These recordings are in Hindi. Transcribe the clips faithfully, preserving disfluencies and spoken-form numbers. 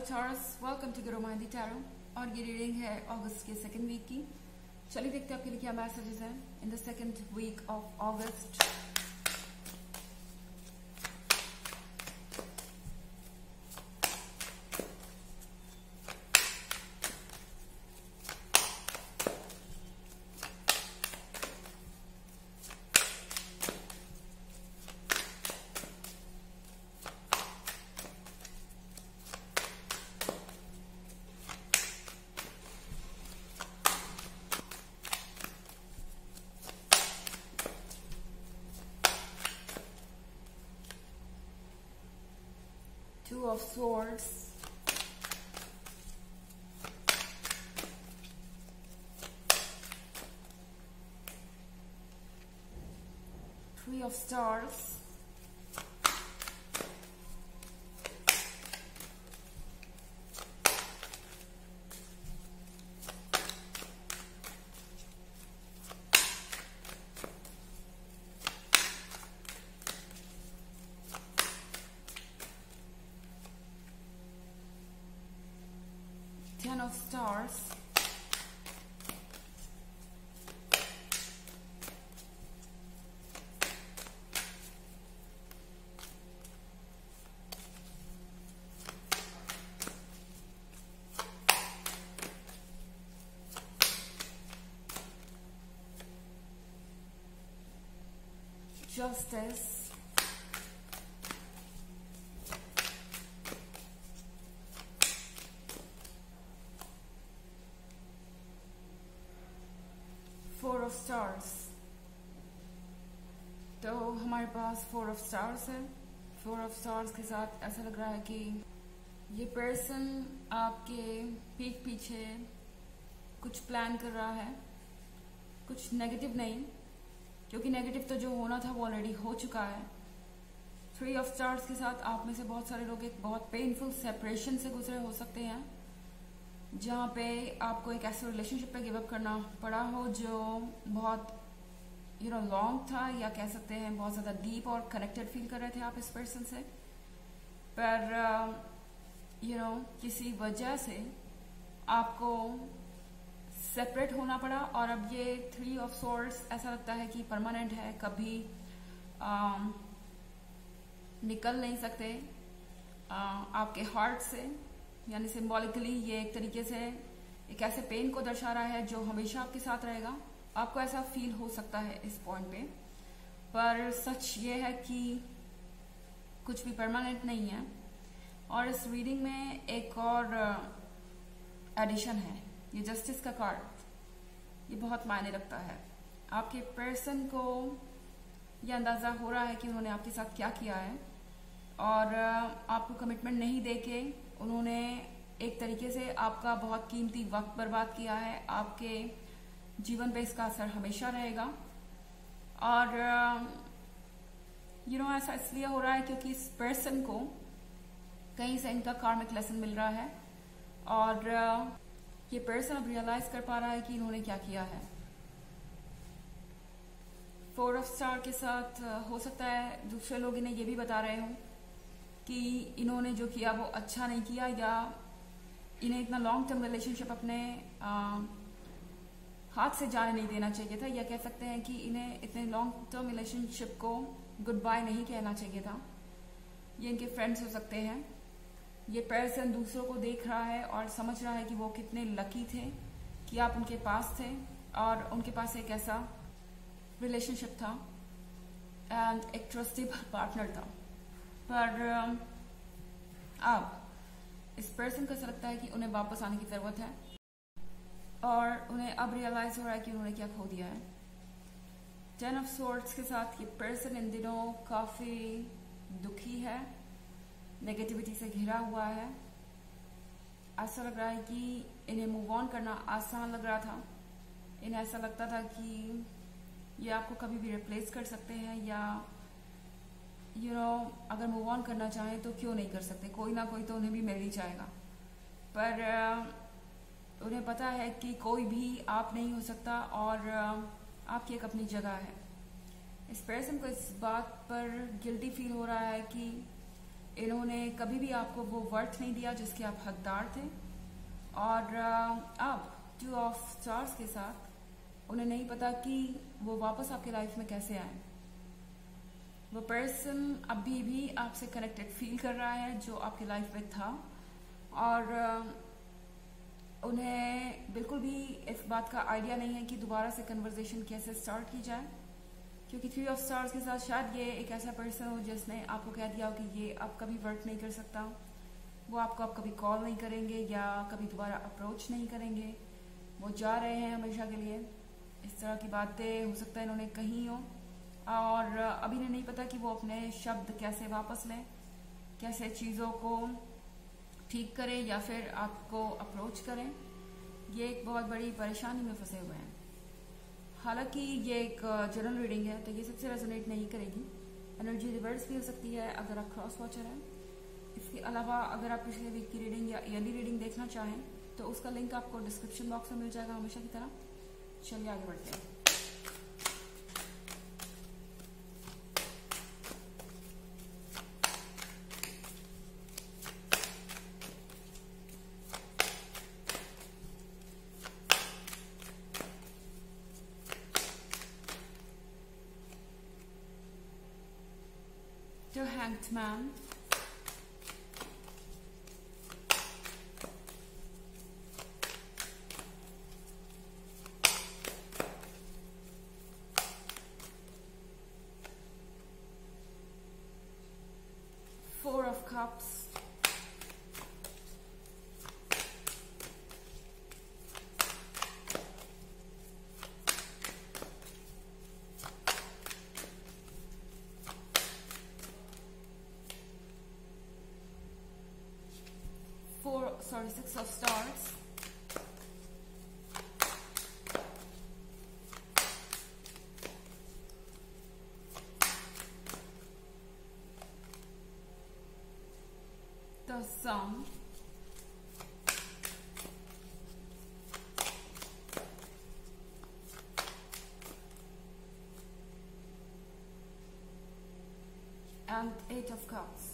Taurus, वेलकम टू गुरुमाइंदी टैरो। और ये रीडिंग है अगस्त के सेकेंड वीक की। चलिए देखते हैं आपके लिए क्या मैसेजेस हैं in the second week of August. Two of Swords, Three of Stars, Ten of Stars, Justice, four of stars. तो हमारे पास फोर ऑफ स्टार्स है। फोर ऑफ स्टार्स के साथ ऐसा लग रहा है कि ये पर्सन आपके पीठ पीछे कुछ प्लान कर रहा है, कुछ नेगेटिव नहीं, क्योंकि नेगेटिव तो जो होना था वो ऑलरेडी हो चुका है। थ्री ऑफ स्टार्स के साथ आप में से बहुत सारे लोग एक बहुत पेनफुल सेपरेशन से गुजरे हो सकते हैं, जहाँ पे आपको एक ऐसे रिलेशनशिप पे गिव अप करना पड़ा हो जो बहुत यू नो लॉन्ग था, या कह सकते हैं बहुत ज़्यादा डीप और कनेक्टेड फील कर रहे थे आप इस पर्सन से, पर यू नो किसी वजह से आपको सेपरेट होना पड़ा। और अब ये थ्री ऑफ सोर्ड्स ऐसा लगता है कि परमानेंट है, कभी आ, निकल नहीं सकते आ, आपके हार्ट से। यानी सिंबॉलिकली ये एक तरीके से एक ऐसे पेन को दर्शा रहा है जो हमेशा आपके साथ रहेगा। आपको ऐसा फील हो सकता है इस पॉइंट पे, पर सच ये है कि कुछ भी परमानेंट नहीं है। और इस रीडिंग में एक और एडिशन है, ये जस्टिस का कार्ड। ये बहुत मायने रखता है। आपके पर्सन को ये अंदाजा हो रहा है कि उन्होंने आपके साथ क्या किया है, और आपको कमिटमेंट नहीं देके उन्होंने एक तरीके से आपका बहुत कीमती वक्त बर्बाद किया है। आपके जीवन पे इसका असर हमेशा रहेगा। और यू नो ऐसा इसलिए हो रहा है क्योंकि इस पर्सन को कहीं से इनका कार्मिक लेसन मिल रहा है, और ये पर्सन अब रियलाइज कर पा रहा है कि इन्होंने क्या किया है। फोर ऑफ स्टार के साथ हो सकता है दूसरे लोग इन्हें ये भी बता रहे हों कि इन्होंने जो किया वो अच्छा नहीं किया, या इन्हें इतना लॉन्ग टर्म रिलेशनशिप अपने आ, हाथ से जाने नहीं देना चाहिए था, या कह सकते हैं कि इन्हें इतने लॉन्ग टर्म रिलेशनशिप को गुड बाय नहीं कहना चाहिए था। ये इनके फ्रेंड्स हो सकते हैं। ये पर्सन दूसरों को देख रहा है और समझ रहा है कि वो कितने लकी थे कि आप उनके पास थे, और उनके पास एक ऐसा रिलेशनशिप था एंड एक ट्रस्टेबल पार्टनर था। पर अब इस पर्सन को ऐसा लगता है कि उन्हें वापस आने की जरूरत है, और उन्हें अब रियलाइज हो रहा है कि उन्होंने क्या खो दिया है। टेन ऑफ सोर्ड्स के साथ ये पर्सन इन दिनों काफी दुखी है, नेगेटिविटी से घिरा हुआ है। ऐसा लग रहा है कि इन्हें मूव ऑन करना आसान लग रहा था। इन्हें ऐसा लगता था कि ये आपको कभी भी रिप्लेस कर सकते हैं, या यू you नो know, अगर मूव ऑन करना चाहें तो क्यों नहीं कर सकते, कोई ना कोई तो उन्हें भी मिल ही जाएगा। पर uh, उन्हें पता है कि कोई भी आप नहीं हो सकता, और uh, आपकी एक अपनी जगह है। इस पर्सन को इस बात पर गिल्टी फील हो रहा है कि इन्होंने कभी भी आपको वो वर्थ नहीं दिया जिसके आप हकदार थे। और अब टू ऑफ स्टार्स के साथ उन्हें नहीं पता कि वो वापस आपके लाइफ में कैसे आए। वो पर्सन अभी भी आपसे कनेक्टेड फील कर रहा है जो आपकी लाइफ में था, और उन्हें बिल्कुल भी इस बात का आइडिया नहीं है कि दोबारा से कन्वर्सेशन कैसे स्टार्ट की जाए, क्योंकि थ्री ऑफ स्टार्स के साथ शायद ये एक ऐसा पर्सन हो जिसने आपको कह दिया हो कि ये अब कभी वर्क नहीं कर सकता। वो आपको अब कभी कॉल नहीं करेंगे या कभी दोबारा अप्रोच नहीं करेंगे, वो जा रहे हैं हमेशा के लिए। इस तरह की बातें हो सकता है इन्होंने कही हो, और अभी इन्हें नहीं पता कि वो अपने शब्द कैसे वापस लें, कैसे चीज़ों को ठीक करें या फिर आपको अप्रोच करें। ये एक बहुत बड़ी परेशानी में फंसे हुए हैं। हालांकि ये एक जनरल रीडिंग है तो ये सबसे रेजोनेट नहीं करेगी, एनर्जी रिवर्स भी हो सकती है अगर आप क्रॉस वॉचर हैं। इसके अलावा अगर आप पिछले वीक की रीडिंग या ईयरली रीडिंग देखना चाहें तो उसका लिंक आपको डिस्क्रिप्शन बॉक्स में मिल जाएगा हमेशा की तरह। चलिए आगे बढ़ते हैं। The Hanged Man, Four of Cups, Four, sorry, Six of Stars, the Sun, and Eight of Cups।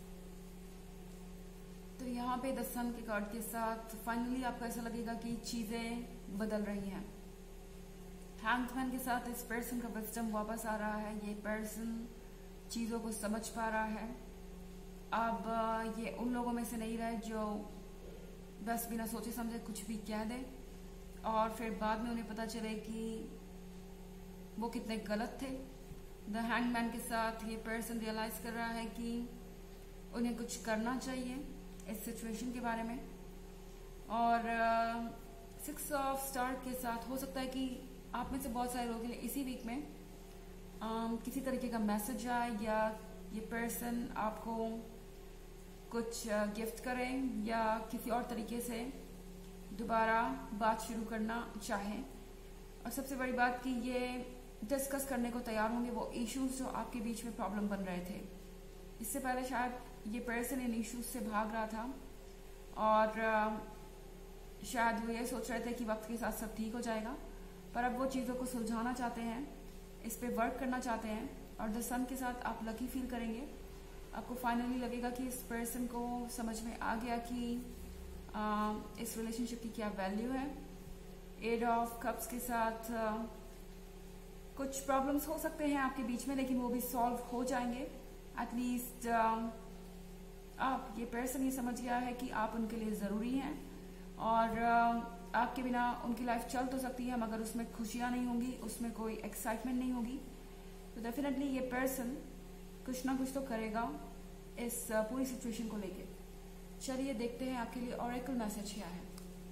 तो यहाँ पे द सन के कार्ड के साथ फाइनली आपको ऐसा लगेगा कि चीजें बदल रही हैं। हैंग्ड मैन के साथ इस पर्सन का विजडम वापस आ रहा है। ये पर्सन चीजों को समझ पा रहा है। अब ये उन लोगों में से नहीं रहे जो बस बिना सोचे समझे कुछ भी कह दे और फिर बाद में उन्हें पता चले कि वो कितने गलत थे। द हैंग्ड मैन के साथ ये पर्सन रियलाइज कर रहा है कि उन्हें कुछ करना चाहिए इस सिचुएशन के बारे में। और सिक्स ऑफ स्टार के साथ हो सकता है कि आप में से बहुत सारे लोगों के लिए इसी वीक में uh, किसी तरीके का मैसेज आए या ये पर्सन आपको कुछ गिफ्ट करें या किसी और तरीके से दोबारा बात शुरू करना चाहें। और सबसे बड़ी बात कि ये डिस्कस करने को तैयार होंगे वो इश्यूज जो आपके बीच में प्रॉब्लम बन रहे थे। इससे पहले शायद ये पर्सन इन इश्यूज से भाग रहा था और शायद वो ये सोच रहे थे कि वक्त के साथ सब ठीक हो जाएगा, पर अब वो चीज़ों को सुलझाना चाहते हैं, इस पे वर्क करना चाहते हैं। और द सन के साथ आप लकी फील करेंगे। आपको फाइनली लगेगा कि इस पर्सन को समझ में आ गया कि आ, इस रिलेशनशिप की क्या वैल्यू है। एट ऑफ कप्स के साथ आ, कुछ प्रॉब्लम्स हो सकते हैं आपके बीच में, लेकिन वो भी सॉल्व हो जाएंगे। एटलीस्ट आप ये पर्सन ये समझ गया है कि आप उनके लिए ज़रूरी हैं और आपके बिना उनकी लाइफ चल तो सकती है मगर उसमें खुशियाँ नहीं होंगी, उसमें कोई एक्साइटमेंट नहीं होगी। तो डेफिनेटली ये पर्सन कुछ ना कुछ तो करेगा इस पूरी सिचुएशन को लेके। चलिए देखते हैं आपके लिए ऑरेकल मैसेज क्या है।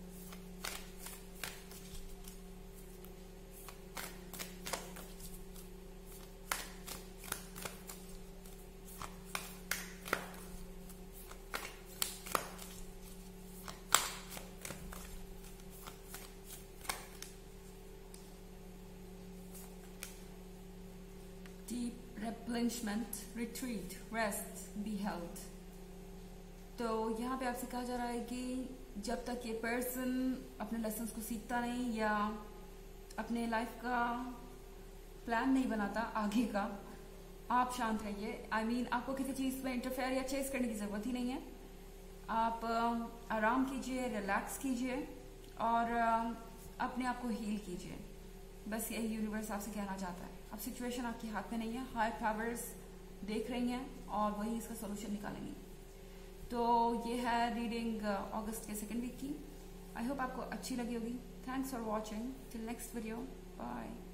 Deep replenishment, retreat, rest, be held। तो यहाँ पे आपसे कहा जा रहा है कि जब तक ये पर्सन अपने लेसन्स को सीखता नहीं या अपने लाइफ का प्लान नहीं बनाता आगे का, आप शांत रहिए। आई I मीन mean, आपको किसी चीज में इंटरफेयर या चेस करने की जरूरत ही नहीं है। आप uh, आराम कीजिए, रिलैक्स कीजिए और uh, अपने आप को हील कीजिए। बस यही यूनिवर्स आपसे कहना चाहता है। अब सिचुएशन आपके हाथ में नहीं है, हायर पावर्स देख रही हैं और वही इसका सोल्यूशन निकालेंगी। तो ये है रीडिंग अगस्त के सेकेंड वीक की। आई होप आपको अच्छी लगी होगी। Thanks for watching. Till next video, bye.